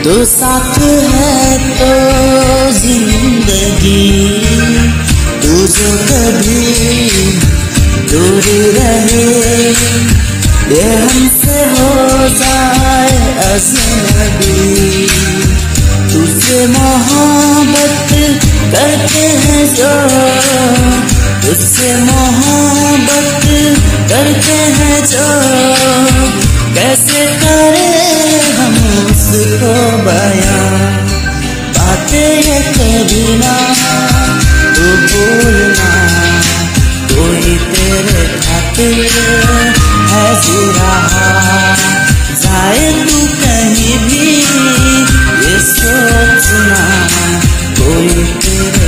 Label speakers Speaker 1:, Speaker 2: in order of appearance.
Speaker 1: जो साथ है तो जिंदगी, तू जो कभी दूर रहे, ये हमसे हो जाए अजनबी। तुझसे मोहब्बत करते हैं जो, तुझसे मोहब्बत करते हैं जो, कैसे करें हम उसको बयां। बातें ये कभी ना तू भूलना, कोई तेरे खातिर है जी रहा। जाए तू कहीं भी ये सोचना, कोई तेरे